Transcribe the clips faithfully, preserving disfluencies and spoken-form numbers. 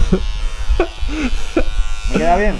¿Me queda bien?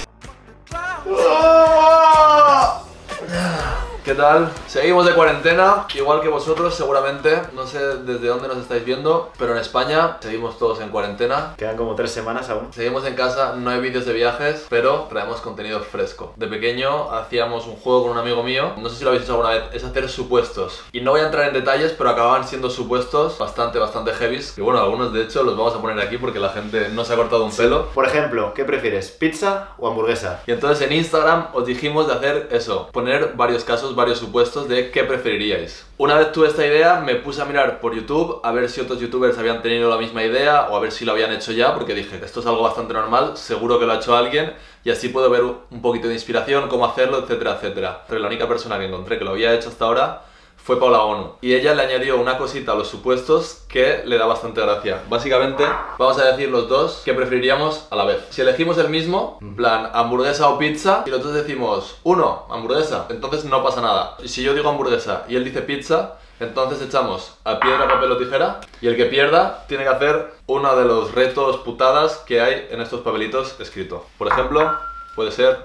¿Qué tal? Seguimos de cuarentena, igual que vosotros seguramente. No sé desde dónde nos estáis viendo, pero en España seguimos todos en cuarentena. Quedan como tres semanas aún. Seguimos en casa, no hay vídeos de viajes, pero traemos contenido fresco. De pequeño hacíamos un juego con un amigo mío, no sé si lo habéis hecho alguna vez, es hacer supuestos. Y no voy a entrar en detalles, pero acababan siendo supuestos bastante, bastante heavies. Y bueno, algunos de hecho los vamos a poner aquí porque la gente no se ha cortado un pelo. Por ejemplo, ¿qué prefieres? ¿Pizza o hamburguesa? Y entonces en Instagram os dijimos de hacer eso, poner varios casos, varios supuestos de qué preferiríais. Una vez tuve esta idea, me puse a mirar por YouTube a ver si otros youtubers habían tenido la misma idea o a ver si lo habían hecho ya, porque dije, esto es algo bastante normal, seguro que lo ha hecho alguien y así puedo ver un poquito de inspiración, cómo hacerlo, etcétera, etcétera. Pero la única persona que encontré que lo había hecho hasta ahora fue Paula Onu. Y ella le añadió una cosita a los supuestos que le da bastante gracia. Básicamente, vamos a decir los dos qué preferiríamos a la vez. Si elegimos el mismo, en plan hamburguesa o pizza, y los dos decimos uno, hamburguesa, entonces no pasa nada. Y si yo digo hamburguesa y él dice pizza, entonces echamos a piedra, papel o tijera y el que pierda tiene que hacer uno de los retos putadas que hay en estos papelitos escrito. Por ejemplo, puede ser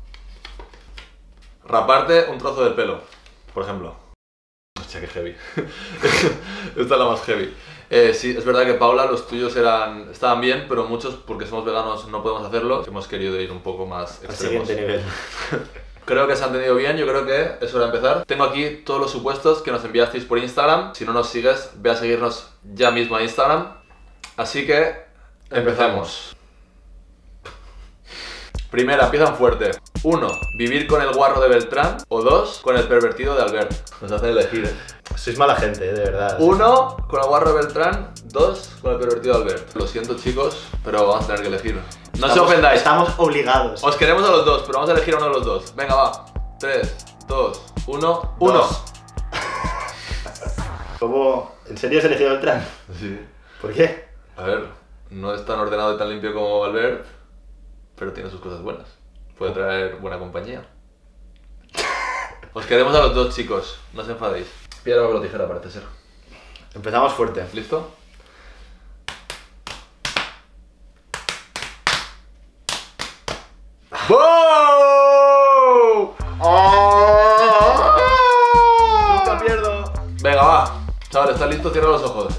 raparte un trozo del pelo, por ejemplo. Hostia, qué heavy. Esta es la más heavy. Eh, sí, es verdad que Paula, los tuyos eran estaban bien, pero muchos, porque somos veganos, no podemos hacerlo. Hemos querido ir un poco más extremos. Al siguiente nivel. Creo que se han entendido bien, yo creo que es hora de empezar. Tengo aquí todos los supuestos que nos enviasteis por Instagram. Si no nos sigues, ve a seguirnos ya mismo a Instagram. Así que empezamos. Primera, empiezan fuerte. Uno, vivir con el guarro de Beltrán. O dos, con el pervertido de Albert. Nos hacen elegir, ¿eh? Sois mala gente, de verdad. Uno, con el guarro de Beltrán. Dos, con el pervertido de Albert. Lo siento, chicos, pero vamos a tener que elegir. No estamos, se ofendáis. Estamos obligados. Os queremos a los dos, pero vamos a elegir a uno de los dos. Venga, va. Tres, dos, uno, uno. ¿Cómo? ¿En serio has elegido Beltrán? Sí. ¿Por qué? A ver, no es tan ordenado y tan limpio como Albert, pero tiene sus cosas buenas. Puede traer buena compañía. Os queremos a los dos, chicos. No os enfadéis. Piedra, papel o tijera, parece ser. Empezamos fuerte. ¿Listo? ¡Wow! ¡Oh! ¡Nunca pierdo! Venga, va. Chaval, ¿estás listo? Cierra los ojos.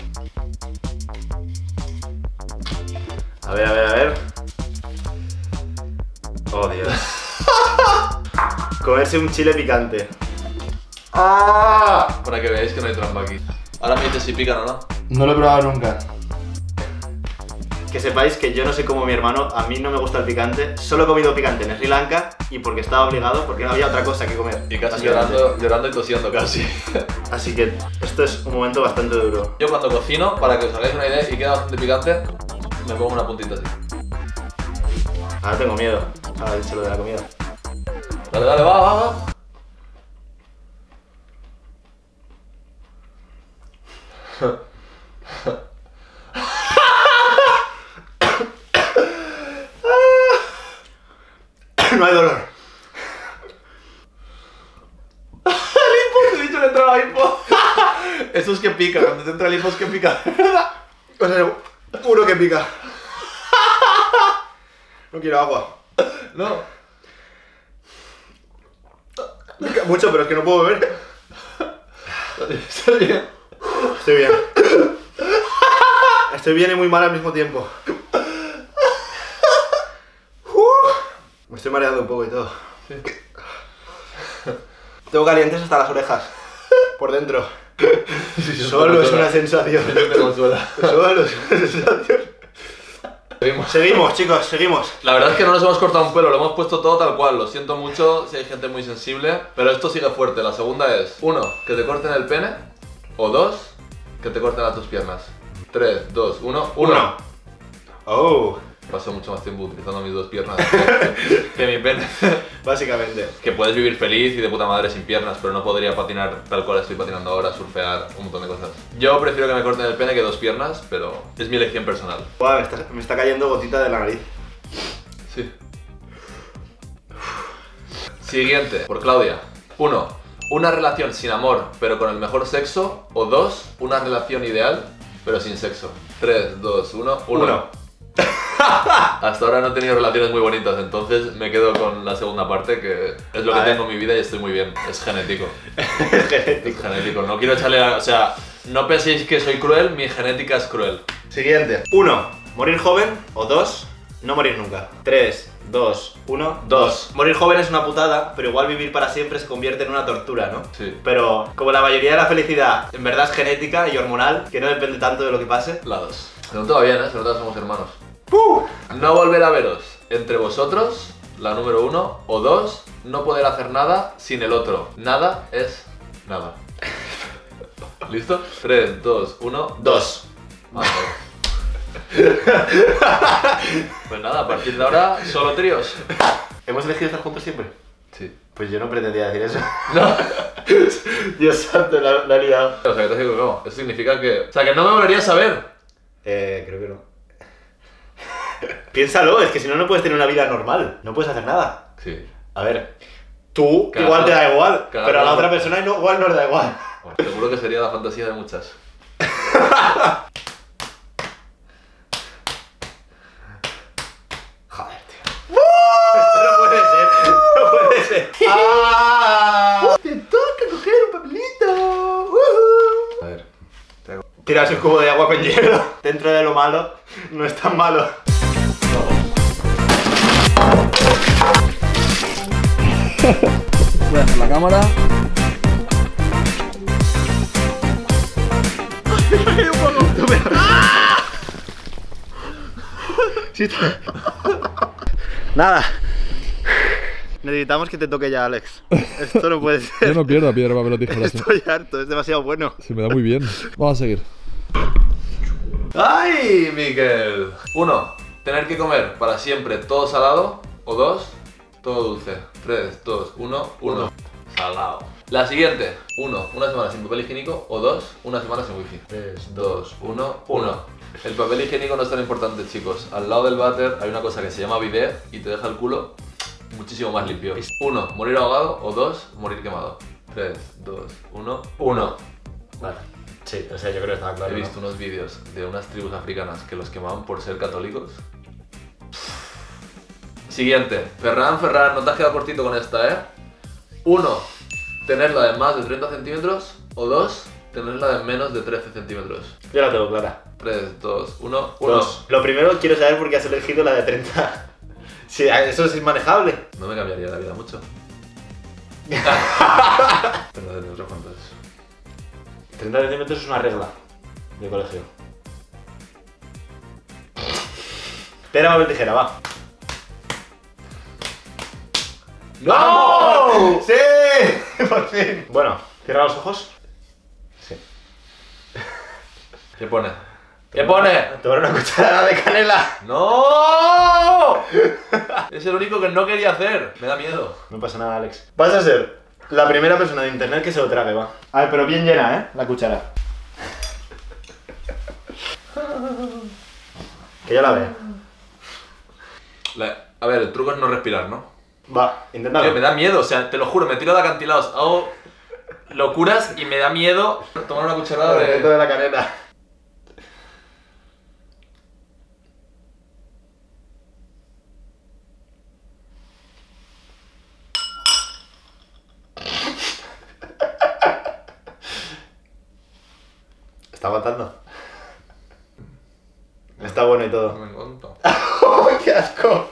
A ver, a ver, a ver. Oh, Dios. Comerse un chile picante. ¡Ah! Para que veáis que no hay trampa aquí. Ahora me dices si pican o no. No lo he probado nunca. Que sepáis que yo no sé cómo mi hermano, a mí no me gusta el picante. Solo he comido picante en Sri Lanka y porque estaba obligado, porque no había otra cosa que comer. Y casi llorando, llorando y tosiendo casi. Así que esto es un momento bastante duro. Yo cuando cocino, para que os hagáis una idea y queda bastante picante, me pongo una puntita así. Ahora tengo miedo. Ahora he dicho lo de la comida. Dale, dale, va, va, va. No hay dolor. ¡Hipo! Te he dicho que entraba hipo. Eso es que pica, cuando te entra el hipo es que pica, ¿verdad? O sea, uno que pica. No quiero agua. No. Pica mucho, pero es que no puedo beber. Está bien. Estoy bien. Estoy bien y muy mal al mismo tiempo. Me estoy mareando un poco y todo. Sí. Tengo calientes hasta las orejas. Por dentro. Sí, sí, Solo es una sensación. Eso te consuela. Solo es una sensación. Seguimos. Seguimos, chicos, seguimos. La verdad es que no nos hemos cortado un pelo, lo hemos puesto todo tal cual. Lo siento mucho si hay gente muy sensible, pero esto sigue fuerte. La segunda es: uno, que te corten el pene. O dos, que te corten las tus piernas. Tres, dos, uno, uno. Oh. Paso mucho más tiempo utilizando mis dos piernas que, que mi pene. Básicamente. Que puedes vivir feliz y de puta madre sin piernas, pero no podría patinar tal cual estoy patinando ahora, surfear, un montón de cosas. Yo prefiero que me corten el pene que dos piernas, pero es mi elección personal. Wow, me, está, me está cayendo gotita de la nariz. Sí. Siguiente, por Claudia. Uno, una relación sin amor, pero con el mejor sexo. O dos, una relación ideal, pero sin sexo. Tres, dos, uno, uno. Uno. Hasta ahora no he tenido relaciones muy bonitas, entonces me quedo con la segunda parte, que es lo que A ver. tengo en mi vida y estoy muy bien. Es genético. Es genético. Es genético. No quiero echarle a... O sea, no penséis que soy cruel, mi genética es cruel. Siguiente. uno. Morir joven. O dos. No morir nunca. tres, dos, uno, dos. Morir joven es una putada, pero igual vivir para siempre se convierte en una tortura, ¿no? Sí. Pero como la mayoría de la felicidad en verdad es genética y hormonal, que no depende tanto de lo que pase. La dos. Se nota bien, ¿eh? Se nota que somos hermanos. ¡Uh! No volver a veros entre vosotros, la número uno. O dos, no poder hacer nada sin el otro. Nada es nada. ¿Listo? tres, dos, uno, Dos. Vamos. Pues nada, a partir de ahora, solo tríos. ¿Hemos elegido estar juntos siempre? Sí. Pues yo no pretendía decir eso. No. Dios santo, la, la he liado. O sea, que te digo que no. Eso significa que... O sea, que no me volverías a ver. Eh, creo que no. Piénsalo, es que si no, no puedes tener una vida normal. No puedes hacer nada. Sí. A ver, tú Cada igual te uno- da igual, cada pero a la uno- otra persona no, igual no le da igual. Bueno, seguro que sería la fantasía de muchas. Joder, tío. Esto no puede ser, no puede ser. ¡Ah! ¡Te toca coger un papelito! A ver. Tirarse un cubo de agua con hielo. Dentro de lo malo, no es tan malo. Voy a hacer la cámara. Sí, está. Nada. Necesitamos que te toque ya, Alex. Esto no puede ser. Yo no pierdo piedra, papel o tijeras. ¿eh? Estoy harto, es demasiado bueno. Se me da muy bien. Vamos a seguir. ¡Ay, Miquel! Uno, tener que comer para siempre todo salado. O dos, todo dulce. tres, dos, uno, uno. Salado. La siguiente. Uno, una semana sin papel higiénico. O dos, una semana sin wifi. tres, dos, uno, uno. El papel higiénico no es tan importante, chicos. Al lado del váter hay una cosa que se llama bidet y te deja el culo muchísimo más limpio. Uno, morir ahogado. O dos, morir quemado. tres, dos, uno, uno. Vale. Sí, o sea, yo creo que estaba claro. He visto unos vídeos de unas tribus africanas que los quemaban por ser católicos. Siguiente. Ferran, Ferran, no te has quedado cortito con esta, ¿eh? Uno, tenerla de más de treinta centímetros. O dos, tenerla de menos de trece centímetros. Yo la tengo clara. tres, dos, uno, uno. Dos. Lo primero quiero saber por qué has elegido la de treinta. Sí, eso es inmanejable. No me cambiaría la vida mucho. Pero de otros cuantos. treinta centímetros es una regla de colegio. Piedra, papel, tijera, va. ¡No! ¡Sí! Por fin. Bueno, cierra los ojos. Sí. ¿Qué pone? ¿Qué pone? Tomar una cucharada de canela. ¡No! Es el único que no quería hacer. Me da miedo. No pasa nada, Alex. Vas a ser la primera persona de internet que se lo trague, va. A ver, pero bien llena, ¿eh? La cuchara. Que yo la vea. La- A ver, el truco es no respirar, ¿no? Va, inténtalo. Tío, me da miedo, o sea, te lo juro, me tiro de acantilados, hago locuras y me da miedo tomar una cucharada El reto de... de la canela. Está aguantando. Está bueno y No todo. me encuentro. ¡Oh, qué asco!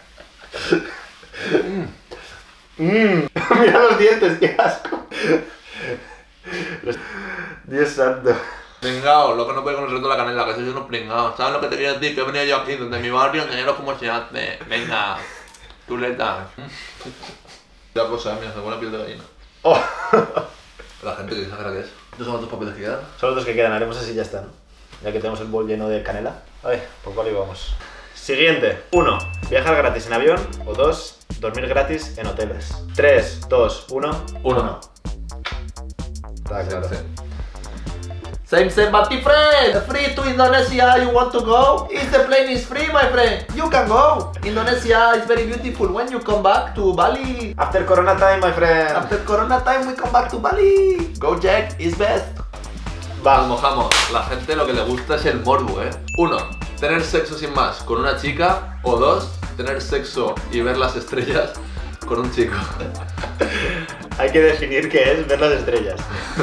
Mmm, mira los dientes, qué asco. Los- Dios santo. Pringao, lo que no puede con el reto de la canela, que sois unos pringados. ¿Sabes lo que te quería decir? Que he venido yo aquí, desde mi barrio, enseñaros cómo se hace. Venga, chuleta. La cosa, mira, se pone la piel de gallina. Oh. La gente que exagera que es. ¿Estos son los papeles que quedan? Son los dos que quedan, haremos así y ya está, ¿no? Ya que tenemos el bol lleno de canela. A ver, ¿por cuál íbamos? Siguiente. uno. Viajar gratis en avión. O dos. Dormir gratis en hoteles. tres, dos, uno. Uno. Está claro. Same, same, but my friend! Free to Indonesia, you want to go? If the plane is free, my friend, you can go! Indonesia is very beautiful when you come back to Bali. After Corona time, my friend. After Corona time, we come back to Bali. Go Jack, is best. Nos Va. mojamos. La gente lo que le gusta es el morbo, ¿eh? Uno. tener sexo sin más con una chica. O dos, tener sexo y ver las estrellas con un chico. Hay que definir qué es ver las estrellas.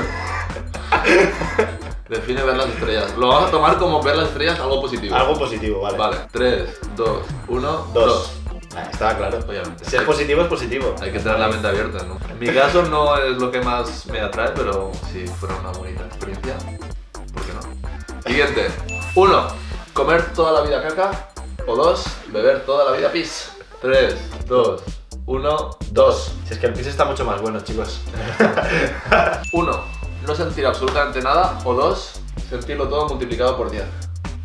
Define ver las estrellas. Lo vamos a tomar como ver las estrellas algo positivo. Algo positivo, vale. Vale, tres, dos, uno, Dos. dos. Ah, estaba claro. Obviamente. Si es positivo, es positivo. Hay que tener la mente abierta, ¿no? En mi caso no es lo que más me atrae, pero si fuera una bonita experiencia, ¿por qué no? Siguiente. Uno, comer toda la vida caca. O dos, beber toda la vida pis. Tres, dos, uno, dos. Si es que el pis está mucho más bueno, chicos. Uno, no sentir absolutamente nada. O dos, sentirlo todo multiplicado por diez.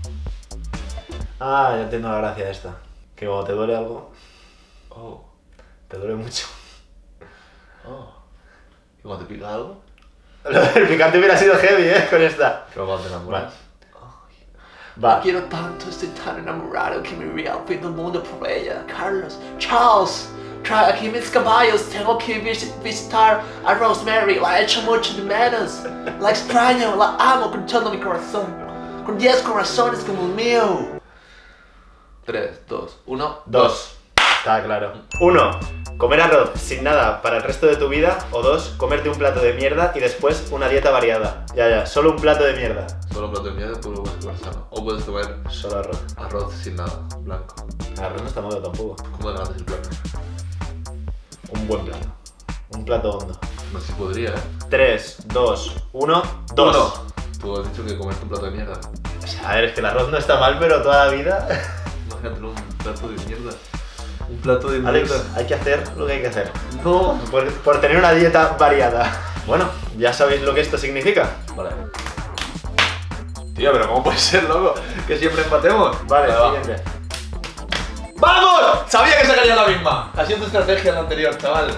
Ah, ya entiendo la gracia de esta. Que cuando te duele algo, Oh, te duele mucho. oh. ¿Y cuando te pica algo? El picante hubiera sido heavy, eh, con esta. Pero cuando te enamoras. Va. Quiero tanto, estoy tan enamorado que mi real fin del mundo por ella. Carlos, Charles, trae aquí mis caballos, tengo que vis visitar a Rosemary. La he hecho mucho de menos. La extraño, la amo con todo mi corazón. Con diez corazones como el mío. tres, dos, uno, Dos. Está claro. Uno, comer arroz sin nada para el resto de tu vida. O dos, comerte un plato de mierda y después una dieta variada. Ya, ya, solo un plato de mierda. Solo un plato de mierda, tú lo puedes comer sano. O puedes comer Solo arroz. arroz sin nada, blanco. Arroz no está malo tampoco. ¿Cómo de grande es el plato? Un buen plato. Un plato hondo. No sé si podría, eh. Tres, dos, uno, dos. Uno. Tú has dicho que comerte un plato de mierda. O sea, a ver, es que el arroz no está mal, pero toda la vida. Imagínate un plato de mierda. Un plato de Alex, mierda. hay que hacer lo que hay que hacer. No. Por, por tener una dieta variada. Bueno, ya sabéis lo que esto significa. Vale. Tío, pero ¿cómo puede ser, loco? Que siempre empatemos. Vale, va. siguiente. ¡Vamos! Sabía que sacaría la misma. Ha sido tu estrategia la anterior, chaval.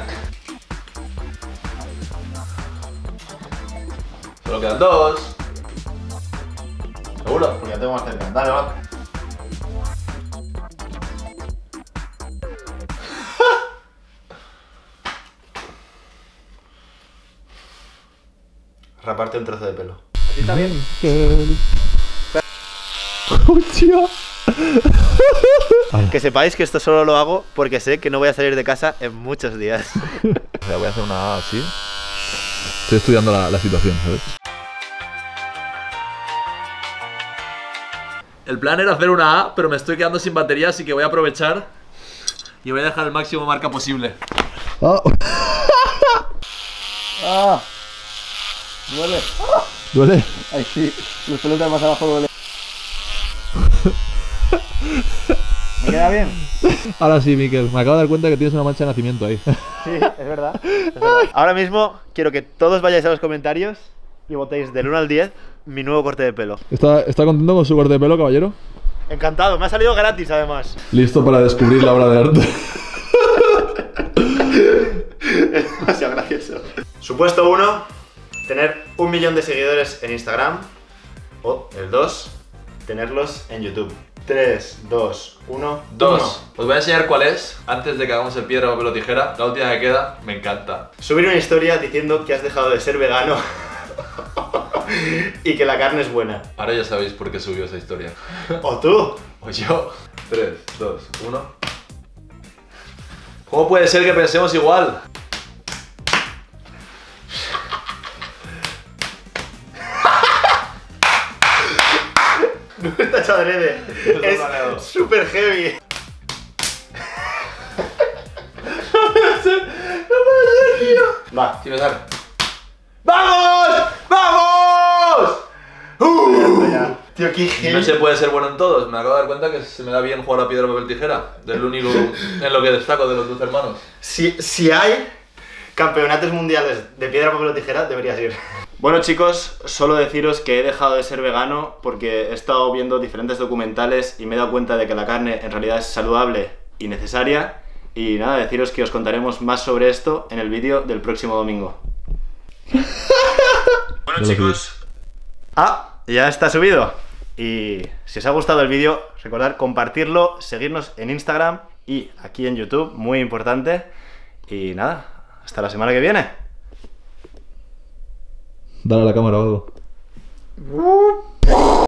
Solo quedan dos. ¿Seguro? Porque ya tengo más cerca. Dale, va. Raparte un trozo de pelo. ¿Así está bien? ¡Hostia! Que sepáis que esto solo lo hago porque sé que no voy a salir de casa en muchos días. O sea, voy a hacer una A así. Estoy estudiando la, la situación, ¿sabes? El plan era hacer una A, pero me estoy quedando sin batería, así que voy a aprovechar y voy a dejar el máximo marca posible. ¡Ah! ¡Ah! Duele. ¿Duele? Ay, sí. Los pelos de más abajo duele. ¿Me queda bien? Ahora sí, Miquel. Me acabo de dar cuenta que tienes una mancha de nacimiento ahí. Sí, es verdad, es verdad. Ahora mismo quiero que todos vayáis a los comentarios y votéis del uno al diez mi nuevo corte de pelo. ¿Está, ¿Está contento con su corte de pelo, caballero? Encantado, me ha salido gratis además. Listo para descubrir la obra de arte. Es demasiado gracioso. Supuesto uno, tener un millón de seguidores en Instagram. O el dos, tenerlos en YouTube. tres, dos, uno, Dos. Os voy a enseñar cuál es, antes de que hagamos el piedra, papel o tijera. La última que queda, me encanta. Subir una historia diciendo que has dejado de ser vegano y que la carne es buena. Ahora ya sabéis por qué subió esa historia. O tú. O yo. tres, dos, uno. ¿Cómo puede ser que pensemos igual? No está hecho adrede. Está planeado. Es súper heavy. No puede ser. No puede ser, tío. Va. Sin besar. ¡Vamos! ¡Vamos! Ya está, ya. Tío, qué heavy. No se puede ser bueno en todos. Me acabo de dar cuenta que se me da bien jugar a piedra, papel, tijera. Del único en lo que destaco de los dos hermanos. Si, si hay campeonatos mundiales de piedra, papel o tijera, deberías ir. Bueno, chicos, solo deciros que he dejado de ser vegano porque he estado viendo diferentes documentales y me he dado cuenta de que la carne en realidad es saludable y necesaria. Y nada, deciros que os contaremos más sobre esto en el vídeo del próximo domingo. Bueno, chicos. Ah, ya está subido. Y si os ha gustado el vídeo, recordad compartirlo, seguirnos en Instagram y aquí en YouTube, muy importante. Y nada, hasta la semana que viene. Dale a la cámara o algo.